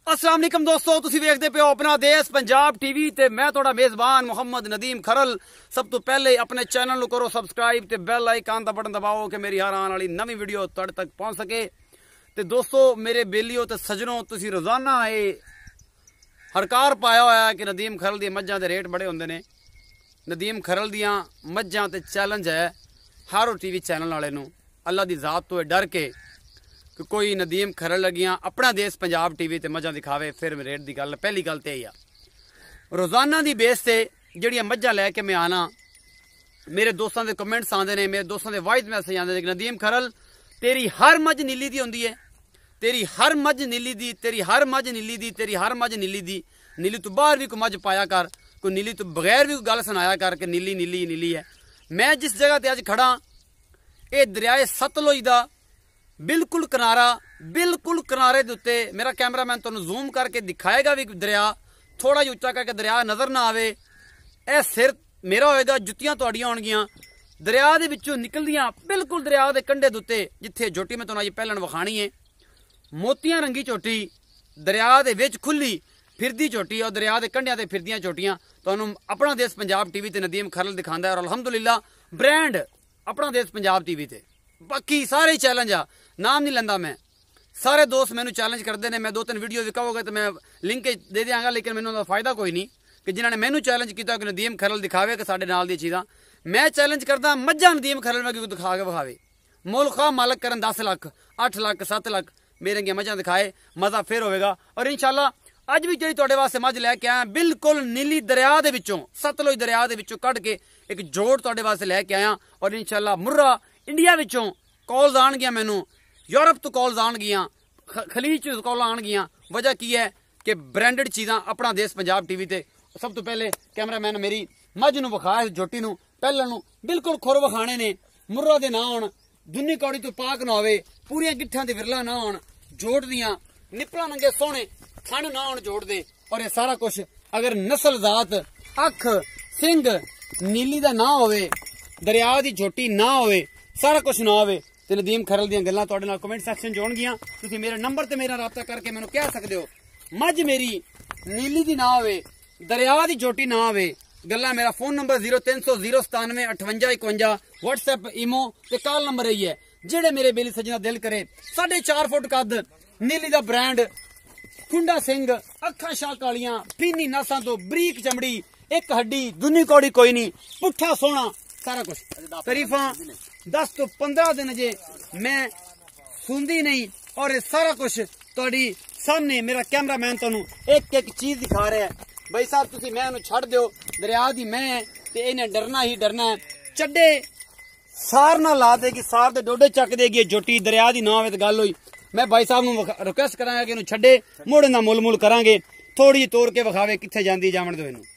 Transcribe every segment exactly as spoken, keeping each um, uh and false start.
अस्सलाम वालेकुम दोस्तों, तुसी वेखदे पे हो अपना देश पंजाब टीवी ते मैं थोड़ा मेजबान मोहम्मद नदीम खरल। सब तो पहले अपने चैनल को करो सब्सक्राइब ते बेल आइकन दा बटन दबाओ कि मेरी हर आने वाली नवी वीडियो तुहाडे तक पहुंच सके। ते दोस्तों मेरे बेलियो ते सजनों, तुसी रोजाना ये हरकार पाया होया कि नदीम खरल दी मज्जां दे रेट बड़े होंदे ने। नदीम खरल दियां मज्जां ते चैलेंज है हर टीवी चैनल वाले नूं अल्लाह दी जात तो डर के कि कोई नदीम खरल लगियां अपना देश पंजाब टीवी ते मजा दिखावे फिर रेट की गल। पहली गल तो यही आ, रोजाना की बेस से जड़ियां मज्जां लैके मैं आना, मेरे दोस्तों के कमेंट्स आते हैं, मेरे दोस्तों के वॉइस मैसेज आते हैं कि नदीम खरल तेरी हर मझ नीली दी होंदी है, तेरी हर मझ नीली दी, तेरी हर मझ नीली दी, तेरी हर मझ नीली दी। नीली तो बाहर भी कोई मझ पाया कर, कोई नीली तो बगैर भी कोई गल सुनाया कर कि नीली नीली नीली है। मैं जिस जगह ते अज खड़ा ये दरियाए सतलुज दा बिल्कुल किनारा, बिल्कुल किनारे दे उत्ते मेरा कैमरामैन तुहानूं जूम करके दिखाएगा भी दरिया, थोड़ा जिहा उच्चा करके दरिया नज़र ना आवे। ए सिर मेरा होएगा, जुत्तियां तुहाडियां होणगियां दरिया दे विचों निकलदियां बिल्कुल दरिया दे कंढे दे उत्ते जिथे झोटी मैं तुहानूं अज पहलण विखाणी है। मोतियां रंगी झोटी दरिया दे विच खुली फिरदी झोटी और दरिया दे कंढियां ते फिरदियां झोटियां तुहानूं अपना देश पंजाब टीवी ते नदीम खरल दिखांदा है। और अलहमदुलिल्लाह ब्रांड अपना देश पंजाब टीवी ते बाकी सारे चैलेंज आ, नाम नहीं लेंदा मैं। सारे दोस्त मैनू चैलेंज करते हैं, मैं दो तीन वीडियो भी कहोगे तो मैं लिंक दे देंगा, लेकिन मैनू उसका फायदा कोई नहीं कि जिन्होंने मैनू चैलेंज किया कि नदीम खरल दिखावे कि साडे नाल दी चीज़ां। मैं चैलेंज करदा मज्जां नदीम खरल में क्यों दिखा के विखावे। मुल खा मालक करन दस लख अठ लख सत्त लख मेरे अगे मज्जां दिखाए, मज़ा फिर होएगा। और इंशाल्लाह अज भी जी तुहाडे वास्ते मझ लैके आया बिल्कुल नीली दरिया दे विचों, सतलुज दरिया दे विचों कढ के एक जोड़ तुहाडे वास्ते लैके आया। और इंशाल्लाह मुर्रा इंडिया विचों कॉल्स आनगियां, मैनू यूरोप तो कॉल्स आनगियां, खलीज चो कॉल आनगियां। वजह की है कि ब्रांडेड चीज़ां अपना देश पंजाब टीवी ते। सब तो पहले कैमरामैन मेरी मझ नूं विखाया झोटी नूं पहले नूं बिल्कुल खुर विखाने ने, मुर्रा दे ना होण, दुन्नी कौड़ी तो पाक ना होवे, पूरियां गिट्ठां दे विरला ना होण, जोड़ दियां निपला नंगे सोहणे थण ना होण जोड़ दे। और ये सारा कुछ अगर नस्ल जात अख सिंह नीली दा ना होवे, दरिया दी झोटी ना होवे, सारा कुछ ना होवे ते नदीम खरल दियां गल्लां तुहाडे नाल कमेंट सैक्शन च होणगियां। तुसीं मेरे नंबर ते मेरा राबता करके मैनूं कह सकदे हो। मझ मेरी नीली दी ना होवे, दरिया दी झोटी ना होवे, गल्लां मेरा फोन नंबर जीरो तीन सौ जीरो सतानवे अठवंजा इकवंजा व्हाट्सएप इमो ते कॉल नंबर यही है। जेड़े मेरे बेली सजना दिल करे साढ़े चार फुट कद नीली दा ब्रांड, खुंडा सिंह, अखां शाह कालियां, पीनी नासां तो बरीक चमड़ी, एक हड्डी दुनी कौड़ी कोई नहीं, पुट्ठा सोना सारा कुछ। तरीफा दस तो पंद्रह दिन जे मैं सुनती नहीं और ये सारा कुछ तुहाडी सामने मेरा कैमरामैन तुहानूं एक एक चीज दिखा रहा है। भाई साहब तुसीं मैं नूं छड्ड दिओ, दरिया दी मैं ते इन्हें डरना ही डरना है। चड्डे सार ना ला देगी, सार दे डोडे चक देगी झोटी, दरिया दी ना होवे ते गल होई। मैं भाई साहब नूं रिक्वेस्ट करांगा कि इहनूं छड्डे, मोड़ ना मुल मुल करांगे, थोड़ी तोड़ के विखावे कित्थे जांदी जावण दो इहनूं।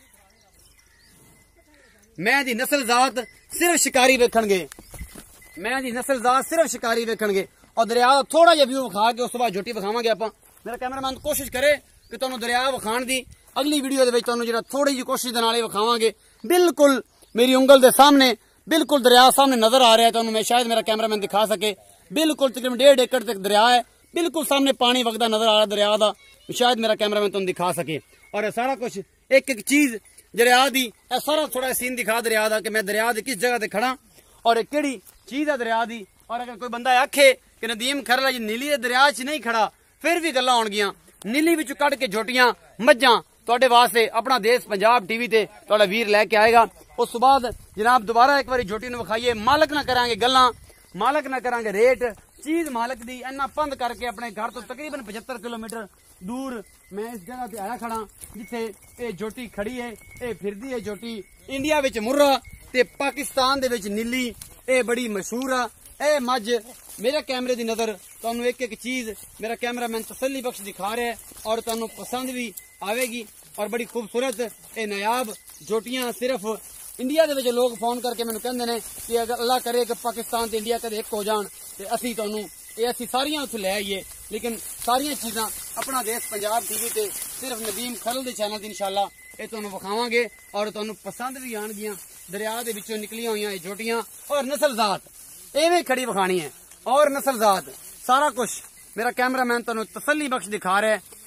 मैं दी नस्ल जात सिर्फ शिकारी वेखणगे, मैं दी नस्ल जात सिर्फ शिकारी वेखणगे। और दरिया थोड़ा जिहा व्यू विखा के उस तो बाद झोटी विखावांगे आपां। मेरा कैमरामैन कोशिश करे कि तुहानूं दरिया विखाण दी अगली वीडियो दे विच तुहानूं जिहड़ा थोड़ी जी कोशिश दे नाल ही विखावांगे। बिल्कुल मेरी उंगल दे सामने बिल्कुल दरिया सामने नजर आ रहा है तुहानूं, मैं शायद मेरा कैमरामैन दिखा सके। बिल्कुल तकरीबन डेढ़ एकड़ तक दरिया है, बिल्कुल सामने पानी वगदा नजर आ रहा है दरिया दा, शायद मेरा कैमरामैन तुहानूं दिखा सके। और ये सारा कुछ एक एक चीज दरिया दी, सारा थोड़ा सीन दिखा दरिया दा कि मैं दरिया दी किस जगह ते खड़ा और केड़ी चीज है दरिया दी। और अगर कोई बंदा आखे कि नदीम खरल जी नीली दरिया च नहीं खड़ा, फिर भी गल्लां होणगियां। नीली विच कढ के झोटियां मज्जां तुहाडे वास्ते अपना देश पंजाब टीवी ते तुहाडा वीर लैके आएगा। उस तो बाद जनाब दोबारा एक बार झोटी नूं विखाइए, मालक ना करांगे गल्लां, मालक ना करांगे रेट, चीज मालक दी इन्ना पंद करके अपने घर तो तकरीबन पचहत्तर किलोमीटर दूर मैं इस जगह ते आया खड़ा जिथे ये झोटी खड़ी है। ये फिरदी है झोटी, इंडिया विच मुर्रा ते पाकिस्तान दे विच नीली, ये बड़ी मशहूर आ। ए मझ मेरे कैमरे दी नजर तुहानूं एक एक चीज मेरा कैमरामैन तसल्ली बख्श दिखा रहा है और तुहानूं पसंद भी आवेगी। और बड़ी खूबसूरत ये नायाब झोटियां सिर्फ इंडिया दे विच लोग फोन करके मैनूं कहंदे ने कि अगर अल्लाह करे कि पाकिस्तान ते इंडिया कदे एक हो जाण ते असीं तुहानूं ये असीं सारियां उत्थे लै आईए। लेकिन सारियां चीज़ां अपना देश पंजाब टीवी ते सिर्फ नदीम खरल दे चैनल ते इंशाल्लाह ये तुहानूं विखावांगे और तुहानूं पसंद भी आणगियां। दरिया दे विचों निकलियां होईयां ये झोटियां और नस्ल जात एवें खड़ी विखाणी है और नस्ल जात सारा कुछ मेरा कैमरामैन तुहानूं तसल्ली बख्श दिखा रहा है।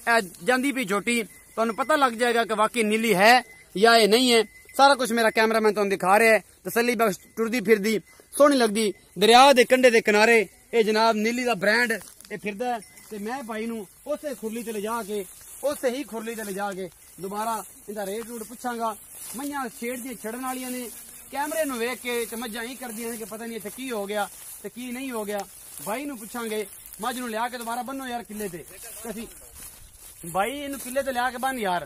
ਜਾਂਦੀ ਵੀ ਝੋਟੀ ਤੁਹਾਨੂੰ ਪਤਾ ਲੱਗ ਜਾਏਗਾ ਕਿ ਵਾਕਈ ਨੀਲੀ ਹੈ ਜਾਂ ਇਹ ਨਹੀਂ ਹੈ। ਸਾਰਾ ਕੁਝ ਮੇਰਾ ਕੈਮਰਾਮੈਨ ਤੁਹਾਨੂੰ ਦਿਖਾ ਰਿਹਾ ਹੈ। ਤਸੱਲੀ ਬਖਸ਼ ਟੁਰਦੀ ਫਿਰਦੀ ਸੋਹਣੀ ਲੱਗਦੀ ਦਰਿਆ ਦੇ ਕੰਢੇ ਦੇ ਕਿਨਾਰੇ ਇਹ ਜਨਾਬ ਨੀਲੀ ਦਾ ਬ੍ਰਾਂਡ ਇਹ ਫਿਰਦਾ। ਤੇ ਮੈਂ ਭਾਈ ਨੂੰ ਉਸੇ ਖੁਰਲੀ ਤੇ ਲਿਜਾ ਕੇ ਉਸੇ ਹੀ ਖੁਰਲੀ ਤੇ ਲਿਜਾ ਕੇ ਦੁਬਾਰਾ ਇਹਦਾ ਰੇਟ ਰੂਟ ਪੁੱਛਾਂਗਾ। ਮਈਆਂ ਛੇੜ ਦੀਆਂ ਛੜਨ ਵਾਲੀਆਂ ਨੇ, ਕੈਮਰੇ ਨੂੰ ਵੇਖ ਕੇ ਤੇ ਮੱਝਾਂ ਹੀ ਕਰਦੀਆਂ ਨੇ ਕਿ ਪਤਾ ਨਹੀਂ ਇੱਥੇ ਕੀ ਹੋ ਗਿਆ ਤੇ ਕੀ ਨਹੀਂ ਹੋ ਗਿਆ। ਭਾਈ ਨੂੰ ਪੁੱਛਾਂਗੇ ਮੱਝ ਨੂੰ ਲਿਆ ਕੇ ਦੁਬਾਰਾ ਬੰਨੋ ਯਾਰ ਕਿੱਲੇ ਤੇ। ਅਸੀਂ ਭਾਈ ਇਹਨੂੰ ਕਿੱਲੇ ਤੇ ਲਿਆ ਕੇ ਬੰਨ ਯਾਰ।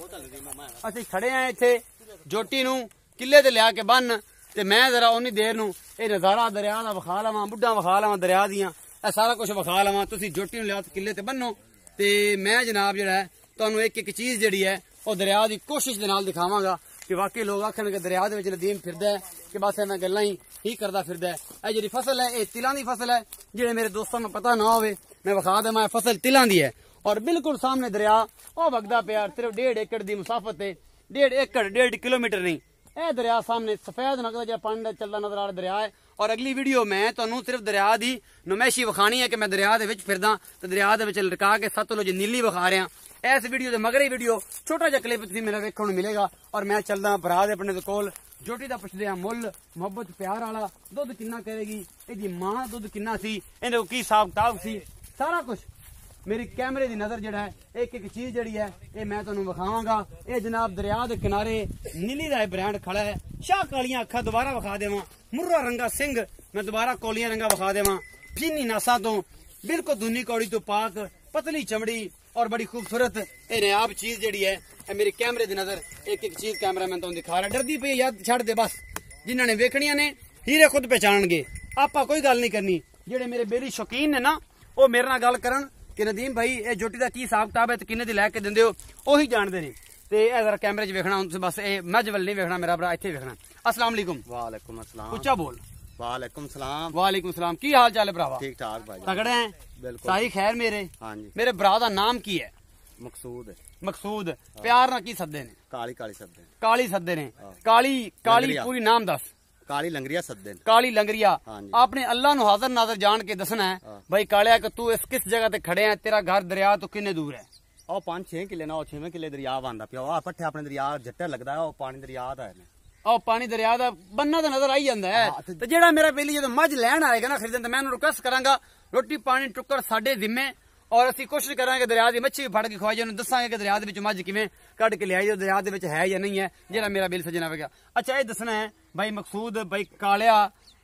ਅਸੀਂ ਖੜੇ ਆ ਇੱਥੇ ਜੋਟੀ ਨੂੰ ਕਿੱਲੇ ਤੇ ਲਿਆ ਕੇ ਬੰਨ ਤੇ ਮੈਂ ਜ਼ਰਾ ਉਨੀ ਦੇਰ ਨੂੰ ਇਹ ਨਜ਼ਾਰਾ ਦਰਿਆ ਦਾ ਵਿਖਾ ਲਵਾਂ, ਬੁੱਢਾ ਵਿਖਾ ਲਵਾਂ ਦਰਿਆ ਦੀਆਂ, ਇਹ ਸਾਰਾ ਕੁਝ ਵਿਖਾ ਲਵਾਂ। ਤੁਸੀਂ ਜੋਟੀ ਨੂੰ ਲਿਆ ਕਿੱਲੇ ਤੇ ਬੰਨੋ ਤੇ ਮੈਂ ਜਨਾਬ ਜਿਹੜਾ ਹੈ ਤੁਹਾਨੂੰ ਇੱਕ ਇੱਕ ਚੀਜ਼ ਜਿਹੜੀ ਹੈ ਉਹ ਦਰਿਆ ਦੀ ਕੋਸ਼ਿਸ਼ ਦੇ ਨਾਲ ਦਿਖਾਵਾਂਗਾ ਕਿ ਵਾਕਈ ਲੋਕ ਆਖਣਗੇ ਦਰਿਆ ਦੇ ਵਿੱਚ ਨਦੀਮ ਫਿਰਦਾ ਹੈ ਕਿ ਬਸ ਇਹਨਾਂ ਗੱਲਾਂ ਹੀ ਹੀ ਕਰਦਾ ਫਿਰਦਾ ਹੈ। ਇਹ ਜਿਹੜੀ ਫਸਲ ਹੈ ਇਹ ਤਿਲਾਂ ਦੀ ਫਸਲ ਹੈ। ਜਿਹੜੇ ਮੇਰੇ ਦੋਸਤਾਂ ਨੂੰ ਪਤਾ ਨਾ ਹੋਵੇ ਮੈਂ ਵਿਖਾ ਦੇਵਾਂ, ਫਸਲ ਤਿਲਾਂ ਦੀ ਹੈ ਔਰ ਬਿਲਕੁਲ ਸਾਹਮਣੇ ਦਰਿਆ ਉਹ ਵਗਦਾ ਪਿਆ ਸਿਰਫ ਡੇਢ ਏਕੜ ਦੀ ਮੁਸਾਫਤ ਤੇ, ਡੇਢ ਏਕੜ ਡੇਢ ਕਿਲੋਮੀਟਰ ਨਹੀਂ। ਇਹ ਦਰਿਆ ਸਾਹਮਣੇ ਸਫੈਦ ਨਕਦਾ ਜਿਹਾ ਪਾਣੀ ਦਾ ਚੱਲਦਾ ਨਜ਼ਰ ਆ ਰਿਹਾ ਦਰਿਆ ਹੈ। ਔਰ ਅਗਲੀ ਵੀਡੀਓ ਮੈਂ ਤੁਹਾਨੂੰ ਸਿਰਫ ਦਰਿਆ ਦੀ ਨੁਮਾਇਸ਼ੀ ਵਿਖਾਣੀ ਹੈ ਕਿ ਮੈਂ ਦਰਿਆ ਦੇ ਵਿੱਚ ਫਿਰਦਾ ਤੇ ਦਰਿਆ ਦੇ ਵਿੱਚ ਲਟਕਾ ਕੇ ਸਤਲੁਜ ਨੀਲੀ ਵਿਖਾ ਰਿਹਾ। ਇਸ ਵੀਡੀਓ ਦੇ ਮਗਰ ਹੀ ਵੀਡੀਓ ਛੋਟਾ ਜਿਹਾ ਕਲਿੱਪ ਤੁਸੀਂ ਮੇਰਾ ਵੇਖਣ ਨੂੰ ਮਿਲੇਗਾ। ਔਰ ਮੈਂ ਚੱਲਦਾ ਭਰਾ ਦੇ ਆਪਣੇ ਦੇ ਕੋਲ ਜੋਟੀ ਦਾ ਪੁੱਛਦੇ ਆ ਮੁੱਲ ਮੁਹੱਬਤ ਪਿਆਰ ਵਾਲਾ ਦੁੱਧ ਕਿੰਨਾ ਕਰੇਗੀ, ਇਹਦੀ ਮਾਂ ਦੁੱਧ ਕਿੰਨਾ ਸੀ, ਇਹਦੇ ਕੋਲ ਕੀ ਹਿਸਾਬ ਕਿਤਾਬ ਸੀ, ਸਾਰਾ ਕੁਝ ਮੇਰੀ ਕੈਮਰੇ ਦੀ ਨਜ਼ਰ ਜਿਹੜਾ ਹੈ ਇੱਕ ਇੱਕ ਚੀਜ਼ ਜਿਹੜੀ ਹੈ ਇਹ ਮੈਂ ਤੁਹਾਨੂੰ ਵਿਖਾਵਾਂਗਾ। ਇਹ ਜਨਾਬ ਦਰਿਆ ਦੇ ਕਿਨਾਰੇ ਨੀਲੀ ਦਾ ਬ੍ਰਾਂਡ ਖੜਾ ਹੈ। ਸ਼ਾਹ ਕਾਲੀਆਂ ਅੱਖਾਂ ਦੁਬਾਰਾ ਵਿਖਾ ਦੇਵਾਂ, ਮੁਰਰਾ ਰੰਗਾ ਸਿੰਘ ਮੈਂ ਦੁਬਾਰਾ ਕੋਲੀਆਂ ਰੰਗਾ ਵਿਖਾ ਦੇਵਾਂ, ਫੀਨੀ ਨਾਸਾਂ ਤੋਂ ਬਿਲਕੁਲ ਦੁਨੀ ਕੌੜੀ ਤੋਂ ਪਾਕ, ਪਤਲੀ ਚਮੜੀ ਔਰ ਬੜੀ ਖੂਬਸੂਰਤ ਇਹ ਨਿਆਬ ਚੀਜ਼ ਜਿਹੜੀ ਹੈ ਇਹ ਮੇਰੀ ਕੈਮਰੇ ਦੀ ਨਜ਼ਰ ਇੱਕ ਇੱਕ ਚੀਜ਼ ਕੈਮਰਾਮੈਨ ਤੁਹਾਨੂੰ ਦਿਖਾ ਰਿਹਾ। ਡਰਦੀ ਪਈ ਯਾਦ ਛੱਡ ਦੇ ਬਸ, ਜਿਨ੍ਹਾਂ ਨੇ ਵੇਖਣੀਆਂ ਨੇ ਹੀਰੇ ਖੁਦ ਪਹਿਚਾਣਗੇ, ਆਪਾਂ ਕੋਈ ਗੱਲ ਨਹੀਂ ਕਰਨੀ। ਜਿਹੜੇ ਮੇਰੇ ਬੇਲੀ ਸ਼ੌਕੀਨ ਨੇ ਨਾ ਉਹ ਮੇਰੇ ਨਾਲ ਗੱਲ ਕਰਨ ਕਿ ਨਦੀਮ ਭਾਈ ਇਹ ਜੋਟੀ ਦਾ ਕੀ ਹਿਸਾਬ ਕਿਤਾਬ ਹੈ ਤੇ ਕਿੰਨੇ ਦੀ ਲੈ ਕੇ ਦਿੰਦੇ ਹੋ, ਉਹੀ ਜਾਣਦੇ ਨੇ। ਤੇ ਇਹ ਜ਼ਰਾ ਕੈਮਰੇ 'ਚ ਵੇਖਣਾ ਹੁਣ ਤੁਸੀਂ, ਬਸ ਇਹ ਮੱਝ ਵੱਲ ਨਹੀਂ ਵੇਖਣਾ ਮੇਰਾ ਭਰਾ, ਇੱਥੇ ਵੇਖਣਾ। अस्सलाम वालेकुम। वालेकुम अस्सलाम। ऊंचा बोल। वालेकुम सलाम। वालेकुम सलाम। की हाल चाल है भरावा? ठीक ठाक भाई। तगड़े हैं? बिल्कुल। सारी खैर मेरे? हाँ जी। मेरे भरा दा नाम की है? मकसूद। मकसूद। प्यार ना की सदे ने? काली काली सदे। काली सदे ने। काली काली पूरी नाम दस। काली लंगरिया सदे। काली लंगरिया। हाँ जी। आपने अल्लाह नु हाजिर नाजर जान के दसना है भाई कालिया कि तू इस किस जगह ते खड़े है, तेरा घर दरिया तो किन्ने दूर है? और पांच छह किले ना छेवें किले दरिया आंदा पिया, आ पट्ठे अपने दरिया जट्टा लगदा है, और पानी दरिया दा है। और पानी दरिया दा बन्ना तो नजर आई जांदा है। ते जेड़ा मेरा बेली जदों मझ लैण आएगा ना खरीदण, ते मैं उन्हें रिक्वेस्ट करांगा रोटी पानी टुक्कर साडे जिम्मे, और असीं कोशिश करांगे दरिया दी मच्छी भी फड़ के खवाई, उन्हें दसांगे कि दरिया दे विच मझ किवें कढ के लिआई, दरिया दे विच है या नहीं है, जेड़ा मेरा बेल सजना हो गया। अच्छा ये दसना है भाई मकसूद भाई कालिया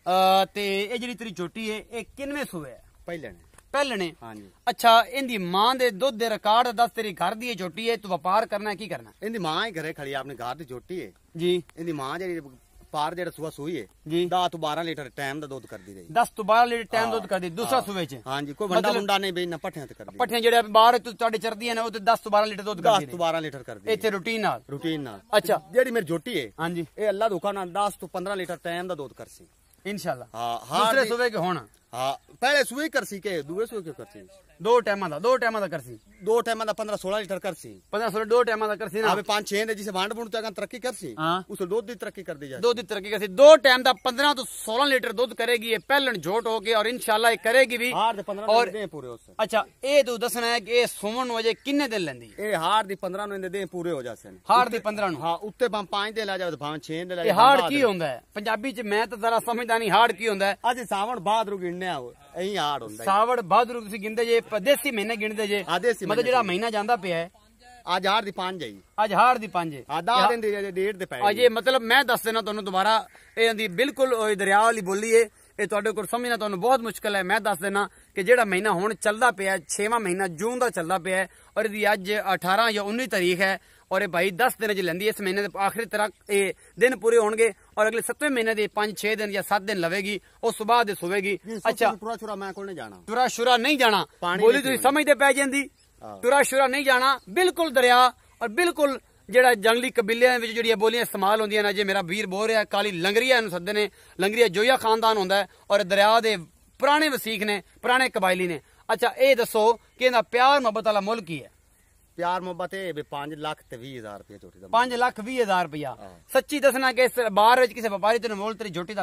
ते ये जेड़ी तेरी झोटी है ये किनवें सूए है? पहले ने। पहले ने। हाँ जी। अच्छा इनदी मां दे दुध दे रिकॉर्ड दस, तेरी घर दी झोटी है, तू व्यापार करना है की करना है? इनदी मां ही घरे खड़ी है, अपने घर दी झोटी है जी। इनदी मां जेड़ी पार जेड़ा सुआ सूई है जी, दस तो बारह लीटर टाइम दा दूध कर दी गई। दस तो बारह लीटर टाइम दूध कर दी दूसरा सूबे च? हाँ जी। कोई वंडा वंडा नहीं बेचना, पट्ठियां ते कर दी। पट्ठियां जेड़े बाहर तुहाडे चरदियां ने वो ते दस तो बारह लीटर दूध कर दी। दस तो बारह लीटर कर दी इत्थे रूटीन नाल। रूटीन नाल। अच्छा जेड़ी मेरी झोटी है हाँ जी, ये अल्लाह दुखा ना दस तो पंद्रह लीटर टाइम दा दूध कर सी इंशाल्लाह। हाँ दूसरे सूबे के होना। हाँ पहले सुई कर सी के दूसरे सुई क्यों कर सी? दो टाइम दा दो टाइम दा कर सी दो टाइम दा पंद्रह सोलह लीटर कर सी। पंद्रह सोलह दो टाइम दा कर सी ना। अबे पांच छह दे जिसे वांड बुंड तक तरक्की कर सी, हाँ उसे दूध दी तरक्की कर दी जाए। दो दी तरक्की कर सी। दो टाइम दा पंद्रह तो सोलह लीटर दूध करेगी ये पहलन झोट होके, और इंशाल्लाह ये करेगी भी। हार दे पंद्रह और दे पूरे उससे। अच्छा ये तू दसना है कि ये सुमन वजे किन्ने दिन लेंदी? ए हार दी पंद्रह नु दे पूरे हो जासे। हार दी पंद्रह नु? हाँ उत्ते पां पांच दे ला जावे तो पांच छह दे ला ये हार की होंदा है पंजाबी च? मैं तो जरा समझदा नहीं हार की होंदा है। आज सावन भादरू गिनने आओ एही हार होंदा है। सावड़ भादरू तुसी गिनदे जे, देसी महीने गिनदे जे? मतलब जेड़ा महीना जांदा पिया है आज हार दी पांच जाई, आज हार दी पांच है। आ दस दिन दी डेढ़ दे पै। अजे मतलब मैं दस देना तुहानू दोबारा, ये दी बिल्कुल दरिया वाली बोली है, ये तुहाडे कोल समझना तुहानू बहुत मुश्किल है। मैं दस देना कि जेड़ा महीना हुण चलदा पिया है, छेवां महीना जून दा चलदा पिया है, और इहदी अज अठारह या उन्नीस तारीख है, और ये भाई दस दिन च लैंदी है। इस महीने दे आखिरी तक ये दिन पूरे होणगे, और अगले सत्वें महीने दे पांच छे दिन या सात दिन लवेगी, उस सुबह दे सोवेगी। अच्छा पूरा छुरा मैं कोल नहीं जाना, टुरा शुरा नहीं जाना, बोली तुसीं समझदे पै जांदी, टुरा शुरा नहीं जाना, बिल्कुल दरिया। और बिल्कुल जेड़ा जंगली कबीलियां विच जेहड़ियां बोलियां इस्तेमाल होंदियां ने, जे मेरा वीर बोल रहा काली लंगरिया इहनूं सददे ने, लंगरिया जोया खानदान होंदा है, और दरिया दे पुराने वसीक ने, पुराने कबायली ने। अच्छा ये दसो कि इहदा प्यार मुहब्बत वाला मुल की है? प्यार मोहब्बत है भी पांच लाख ते बीस हजार रुपया झोटी दा। पांच लाख बीस हजार रुपया। सच्ची दसना कि इस बार विच किसी व्यापारी तेरे मोल तेरी झोटी दा लाया?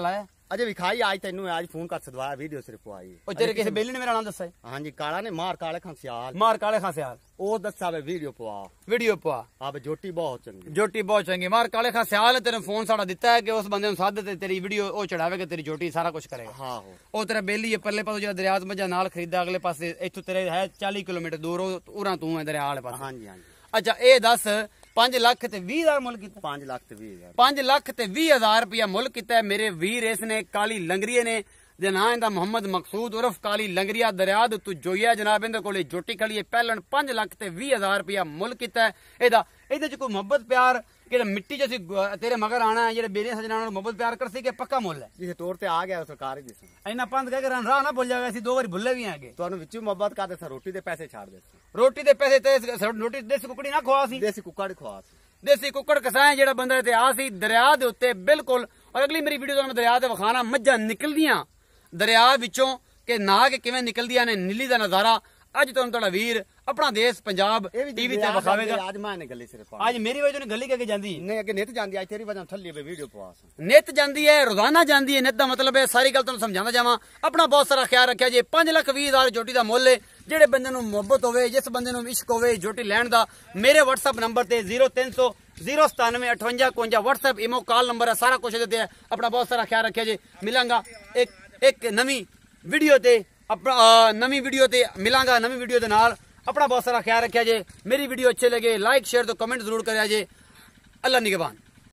ਅਜੇ ਵਿਖਾਈ ਅੱਜ ਤੈਨੂੰ ਅੱਜ ਫੋਨ ਕਰ ਸਦਵਾਇਆ ਵੀਡੀਓ ਸਿਰਫ ਪਵਾਈ ਉਹ ਤੇਰੇ ਕਿਸੇ ਬੇਲੀ ਨੇ ਮੇਰਾ ਨਾਮ ਦੱਸਿਆ ਹਾਂਜੀ ਕਾਲਾ ਨੇ ਮਾਰ ਕਾਲੇ ਖਾਂ ਸਿਆਲ ਮਾਰ ਕਾਲੇ ਖਾਂ ਸਿਆਲ ਉਹ ਦੱਸਾ ਵੇ ਵੀਡੀਓ ਪਵਾ ਵੀਡੀਓ ਪਵਾ ਆਪ ਜੋਟੀ ਬਹੁਤ ਚੰਗੀ ਜੋਟੀ ਬਹੁਤ ਚੰਗੀ ਮਾਰ ਕਾਲੇ ਖਾਂ ਸਿਆਲ ਤੇਰੇ ਫੋਨ ਸਾਡਾ ਦਿੱਤਾ ਹੈ ਕਿ ਉਸ ਬੰਦੇ ਨੂੰ ਸੱਦ ਤੇ ਤੇਰੀ ਵੀਡੀਓ ਉਹ ਚੜਾਵੇਗਾ ਤੇਰੀ ਜੋਟੀ ਸਾਰਾ ਕੁਝ ਕਰੇਗਾ ਹਾਂ ਉਹ ਤੇਰਾ ਬੇਲੀ ਹੈ ਪਰਲੇ ਪਾਸੋਂ ਜਿਹੜਾ ਦਰਿਆ ਤੋਂ ਮੱਝਾਂ ਨਾਲ ਖਰੀਦਾ ਅਗਲੇ ਪਾਸੇ ਇੱਥੋਂ ਤੇਰੇ ਹੈ ਚਾਲੀ ਕਿਲੋਮੀਟਰ ਦੂਰ ਉਰਾਂ ਤੂੰ ਹੈ ਦਰਿਆ ਵਾਲੇ ਪਾਸੇ ਹਾਂਜੀ ਹਾਂਜੀ ਅੱਛਾ ਇਹ ਦੱਸ ਪੰਜ ਲੱਖ ਤੇ ਵੀਹ ਹਜ਼ਾਰ ਮੁੱਲ ਕੀਤਾ ਪੰਜ ਲੱਖ ਤੇ ਵੀਹ ਹਜ਼ਾਰ ਪੰਜ ਲੱਖ ਤੇ ਵੀਹ ਹਜ਼ਾਰ ਰੁਪਇਆ ਮੁੱਲ ਕੀਤਾ ਮੇਰੇ ਵੀਰ ਇਸ ਨੇ ਕਾਲੀ ਲੰਗਰੀਏ ਨੇ ਜੇ ਨਾਂ ਇਹਦਾ ਮੁਹੰਮਦ ਮਕਸੂਦ ਉਰਫ ਕਾਲੀ ਲੰਗਰੀਆ ਦਰਿਆ ਦੇ ਤੂੰ ਜੋਈਆ ਜਨਾਬ ਇਹਦੇ ਕੋਲੇ ਜੋਟੀ ਖੜੀ ਹੈ ਪਹਿਲਣ ਪੰਜ ਲੱਖ ਤੇ ਵੀਹ ਹਜ਼ਾਰ ਰੁਪਇਆ ਮੁੱਲ ਕੀਤਾ ਇਹਦਾ ਇਹਦੇ ਚ ਕੋਈ ਮੁਹੱਬਤ ਪਿਆਰ ਕਿ ਮਿੱਟੀ ਚ ਅਸੀਂ ਤੇਰੇ ਮਗਰ ਆਣਾ ਜਿਹੜੇ ਬੇਲੇ ਸਜਣਾ ਨਾਲ ਮੁਹੱਬਤ ਪਿਆਰ ਕਰਸੀ ਕਿ ਪੱਕਾ ਮੁੱਲ ਹੈ ਜਿਸ ਤੌਰ ਤੇ ਆ ਗਿਆ ਸਰਕਾਰ ਹੀ ਦਿਸ ਇੰਨਾ ਪੰਜ ਕਹਿ ਕੇ ਰਾਹ ਨਾ ਭੁੱਲ ਜਾਵੇ ਅਸੀਂ ਦੋ ਵਾਰੀ ਭੁੱਲੇ ਵੀ ਆਗੇ ਤੁਹਾਨੂੰ ਵਿੱਚੋਂ ਮੁਹੱਬਤ ਕਰਦੇ ਸਾਂ ਰੋਟੀ ਦੇ ਪੈਸੇ ਛੱਡ ਦੇ ਰੋਟੀ ਦੇ ਪੈਸੇ ਤੇ ਰੋਟੀ ਦੇਸੀ ਕੁਕੜੀ ਨਾ ਖਵਾ ਸੀ ਦੇਸੀ ਕੁੱਕੜ ਖਵਾ ਸੀ ਦੇਸੀ ਕੁੱਕੜ ਕਸਾਏ ਜਿਹੜਾ ਬੰਦਾ ਤੇ ਆ ਸੀ ਦਰਿਆ ਦੇ ਉੱਤੇ ਬਿਲਕੁਲ ਔਰ ਅਗਲੀ ਮੇਰੀ ਵੀਡੀਓ ਤੁਹਾਨੂੰ ਦਰਿਆ ਤੇ ਵਿਖਾਣਾ ਮੱਝਾਂ ਨਿਕਲਦੀਆਂ ਦਰਿਆ ਵਿੱਚੋਂ ਕਿ ਨਾ ਕਿ ਕਿਵੇਂ ਨਿਕਲਦੀਆਂ ਨੇ ਨੀਲੀ ਦਾ ਨਜ਼ਾਰਾ ਅੱਜ ਤੁਹਾਨੂੰ ਤੁਹਾਡਾ ਵੀਰ ਆਪਣਾ ਦੇਸ਼ ਪੰਜਾਬ ਟੀਵੀ ਤੇ ਵਿਖਾਵੇਗਾ ਅੱਜ ਮੈਂ ਨੇ ਗੱਲੀ ਸਿਰਫ ਅੱਜ ਮੇਰੀ ਵਜ੍ਹਾ ਤੋਂ ਗੱਲੀ ਕਹਿ ਜਾਂਦੀ ਨਹੀਂ ਅੱਗੇ ਨਿਤ ਜਾਂਦੀ ਅੱਜ ਤੇਰੀ ਵਜ੍ਹਾ ਥੱਲੇ ਵੇ ਵੀਡੀਓ ਪਵਾਸ ਨਿਤ ਜਾਂਦੀ ਹੈ ਰੋਜ਼ਾਨਾ ਜਾਂਦੀ ਹੈ ਨਿਤ ਦਾ ਮਤਲਬ ਹੈ ਸਾਰੀ ਗੱਲ ਤੁਹਾਨੂੰ ਸਮਝਾਉਂਦਾ ਜਾਵਾਂ ਆਪਣਾ ਬਹੁਤ ਸਾਰਾ ਖਿਆਲ ਰੱਖਿਆ ਜੇ ਪੰਜ ਲੱਖ ਵੀਹ ਹਜ਼ਾਰ ਜੋਟੀ ਦਾ ਮੁੱਲ ਹੈ ਜਿਹੜੇ ਬੰਦੇ ਨੂੰ ਮੁਹੱਬਤ ਹੋਵੇ ਜਿਸ ਬੰਦੇ ਨੂੰ ਇਸ਼ਕ ਹੋਵੇ ਜੋਟੀ ਲੈਣ ਦਾ ਮੇਰੇ WhatsApp ਨੰਬਰ ਤੇ ਜ਼ੀਰੋ ਤਿੰਨ ਸੌ ਜ਼ੀਰੋ ਸਤਾਨਵੇਂ ਅਠਵੰਜਾ ਇਕਵੰਜਾ WhatsApp ਇਮੋ ਕਾਲ ਨੰਬਰ ਹੈ ਸਾਰਾ ਕੁਝ ਦਿੱਤੇ ਹੈ ਆਪਣਾ ਬਹੁਤ ਸਾਰਾ ਖਿਆਲ ਰੱਖਿਆ ਜੇ ਮਿਲਾਂਗਾ ਇੱਕ ਇੱਕ ਨਵੀਂ ਵੀਡੀਓ ਤੇ ਆਪਣਾ ਨਵੀਂ ਵੀਡੀਓ ਤੇ ਮਿਲਾਂਗਾ ਨਵੀਂ ਵੀਡੀਓ ਦੇ ਨਾਲ अपना बहुत सारा ख्याल रखा जे मेरी वीडियो अच्छे लगे लाइक शेयर तो कमेंट जरूर करा जे अल्लाह निगहबान।